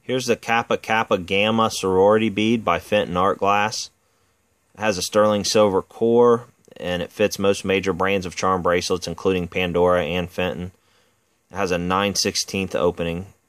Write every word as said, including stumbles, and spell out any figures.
Here's the Kappa Kappa Gamma sorority bead by Fenton Art Glass. It has a sterling silver core, and it fits most major brands of charm bracelets, including Pandora and Fenton. It has a nine sixteenths opening.